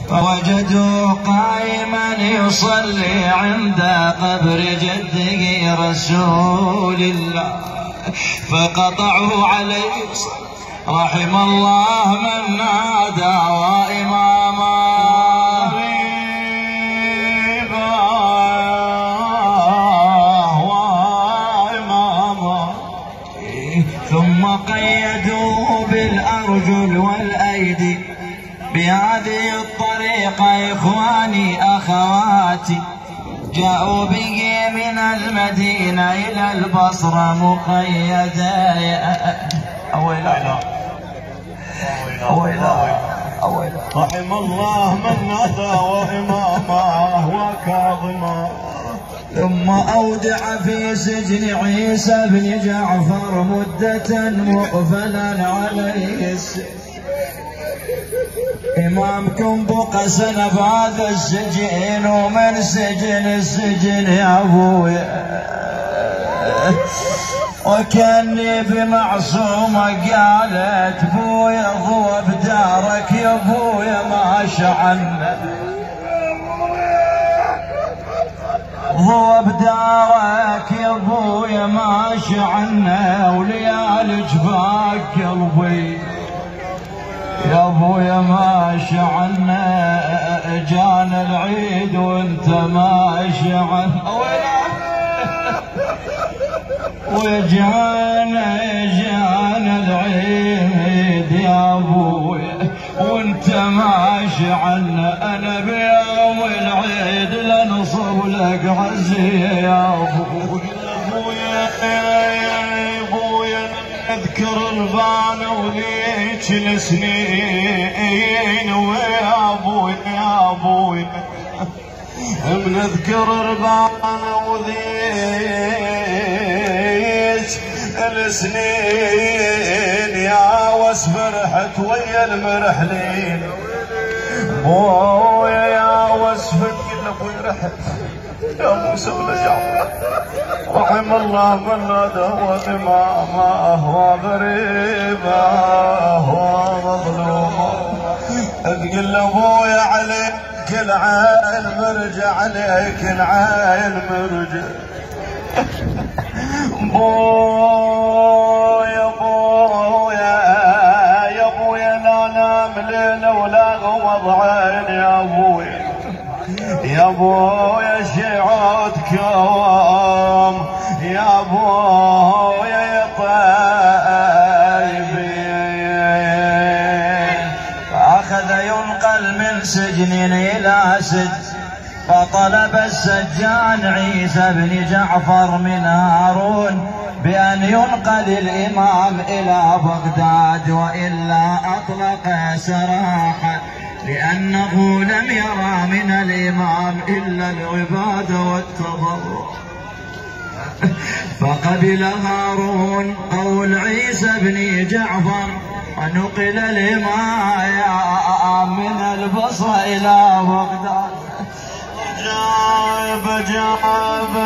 فوجدوه قائما يصلي عند قبر جده رسول الله، فقطعوا عليه رحم الله من نادى وإماما ثم قيدوه بالأرجل والأيدي. بهذه الطريقة إخواني أخواتي جاءوا به من المدينة إلى البصرة مقيدا. رحم الله من نادى وإماما وكاظما. ثم أودع في سجن عيسى بن جعفر مدة مقفلا عليه السجن. إمامكم بقى سنة بهذا السجن، ومن سجن السجن يا أبويا، وكاني بمعصومة قالت بويا ضوى بدارك يا بويا ما شعلنا، ضوى بدارك يا بويا ما شعلنا، وليالي جفاك قلبي يا ابويا ما شعلنا، جانا العيد وانت ما شعلنا، وجانا العيد يا ابويا وانت ما شعلنا. انا بيوم العيد لنصب لك عزيه يا ابويا. اذكر البان وليك السنين ويا ابوي يا ابوي، من اذكر البان وذيك السنين يا وس فرحت ويا المرحلين. بويا يا وس كل ابوي رحت يا موسى بن جعفر، رحم الله من نادى وإمامه وغريبه ومظلومه. تقول ابويا عليك العين مرجع، عليك العين مرجع. بويا بويا يا بويا لا نام ليله ولا غمض عين يا بويا، يا بويا شعوتكم يا بويا يا طيبين. فأخذ ينقل من سجن إلى سجن، فطلب السجان عيسى بن جعفر من هارون بأن ينقل الإمام إلى بغداد، وإلا أطلق سراحا، لأنه لم يرى من الإمام إلا العبادة والتضرع. فقبل هارون قول عيسى بن جعفر، ونقل الإمام من البصرة إلى بغداد. جاب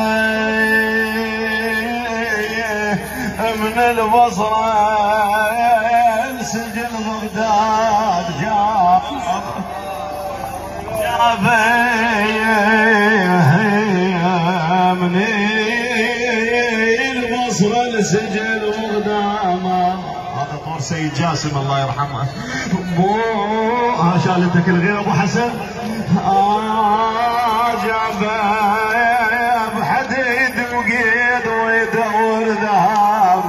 من البصرة سجن بغداد، جاب من البصرة لسجن بغداد. هذا طور سيد جاسم الله يرحمه. شالتك الغير ابو حسن. جاب بحديد وقيد ويدور ذهب.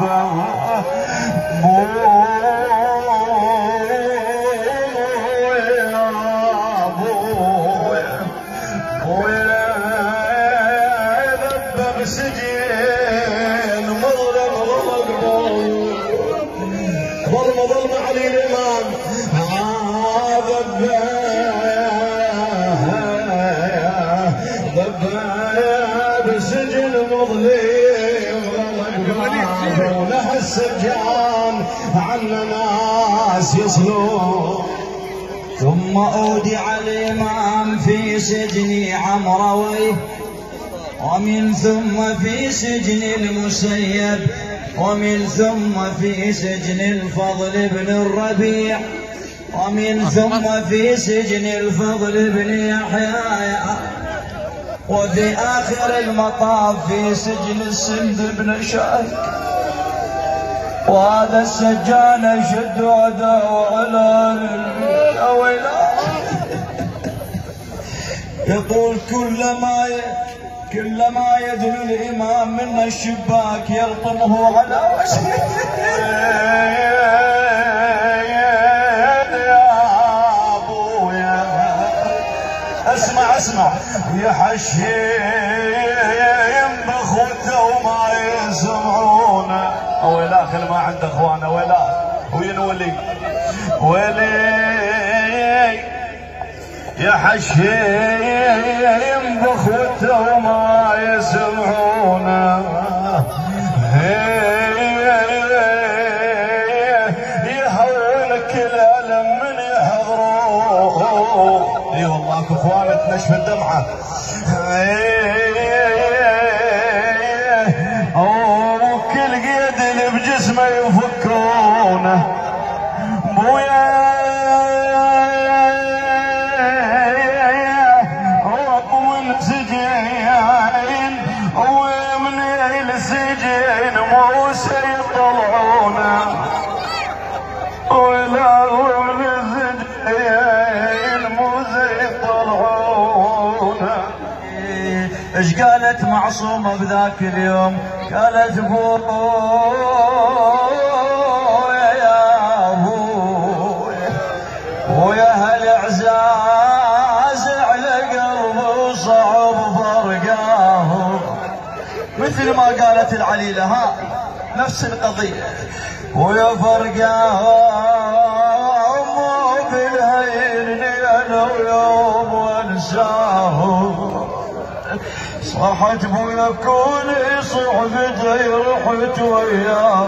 ظلم علي الإمام ضبايا بسجن مظلم، ولها السجان عنا ناس يصلون. ثم أودع الإمام في سجن عمروي، ومن ثم في سجن المسيب، ومن ثم في سجن الفضل بن الربيع، ومن ثم في سجن الفضل بن يحيى، وفي آخر المطاف في سجن السند بن شاهد. وهذا السجان يشد عداوة على الأولى، يقول كلما يدنو الإمام من الشباك يلطمه على وجهه. يا أبويا اسمع يحشيم بأخوته وما يسمعونه. ويلا خل ما عنده اخوانه ويلا وينولي ولي يا حشيم بأخوته وما يسمعونه. يهونك الألم من يحضروه. اي والله اخوانك نشف الدمعة. وكل قيد اللي بجسمه يفكونه. بويا ومن السجن موسى يطلعونه. ولا ومن السجن موسى يطلعونه. ايش قالت معصومة بذاك اليوم؟ قالت بويا يا ابويا ويا هالاعزاز على قلبه صعب فرقاه. مثل ما قالت العليلة، ها نفس القضية. ويا فرقاه مو بالهين انا ويوم وانساه. صاحت بويا كوني صحبتي رحت وياه.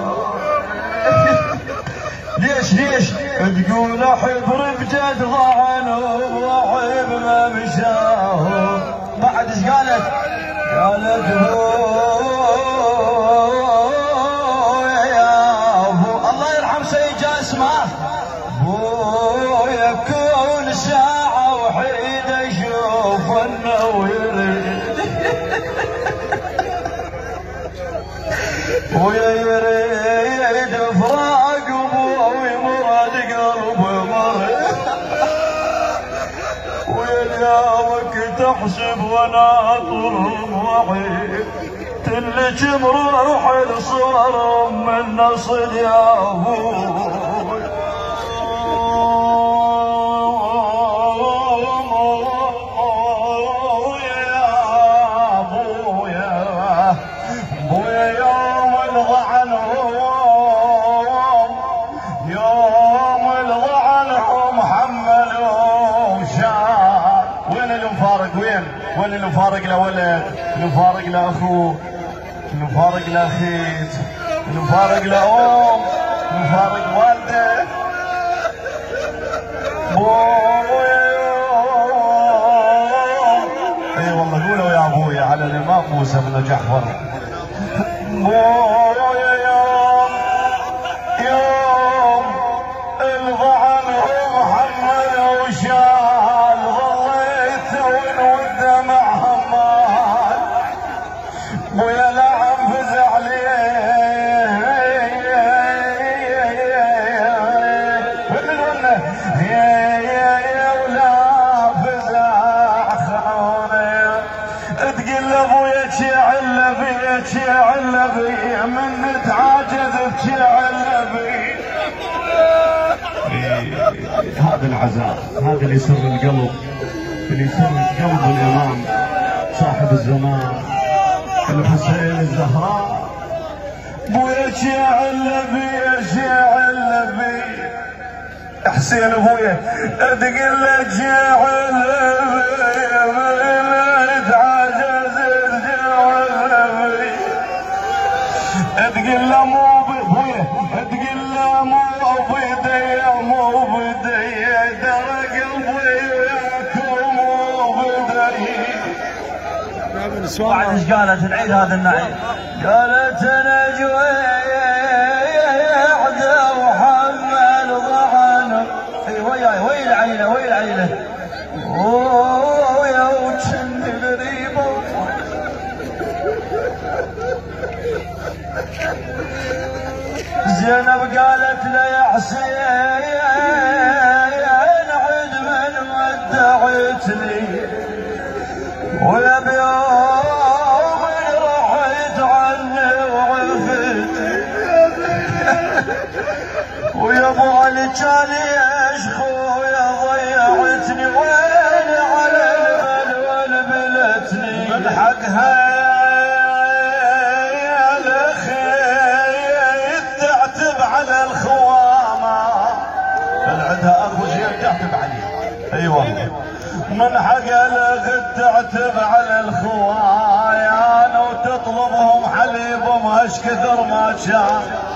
ليش تقول احب رفجة ضعن واحب ما مشاه. بعد ايش قالت؟ قالت بويا يا ابو الله يرحم سيد اسمه. بويا كون ساعة وحيدة اشوف انه يريد. ويا يريد فراق ابوي مراد قلبه مريض. ويا اليومك تحسب وانا اطرم وحيد. تلك مروح الصور من نصد يا ابوي. يوم الضعن حملوا شان. وين المفارق؟ وين المفارق لولد؟ المفارق لاخوه، المفارق لاخيت، المفارق لام، المفارق والده. اي والله قولوا يا ابويا على الامام موسى بن جعفر. يوم الضعن محمد وشال. ظليت والدمع همال. ويا لعم فزع لي ولا فزع خوني. تقل ابويا تشعل بي من نتعاجز تشعل بي. هذا العذاب، هذا اللي يسر القلب، اللي يسر قلب الامام صاحب الزمان الحسين الزهراء. بويا شعل بي حسين ابويا تقل لك شعل بي تعجز تشعل بي. تقل له مو بويا تقل له مو بدي درى قلبي وياكم مو بدي. بعد ايش قالت؟ نعيد هذا النعيم. قالت انا جويعده وحمل ضعن. ايوه ويل عيله ويل عيله يا وجن غريبه زينب قالت له يا حسين عد من ودعتني ويا بيوم رحت عني وعفت ويا ابو علي كان يشخويا ضيعتني وين على البلول بلتني من حقها يا الاخي تعتب على الخوامه عندها اخو زين تعتب عليه اي والله من حق الاخت تعتب على الخوايان وتطلبهم حليبهم اش كثر ما كان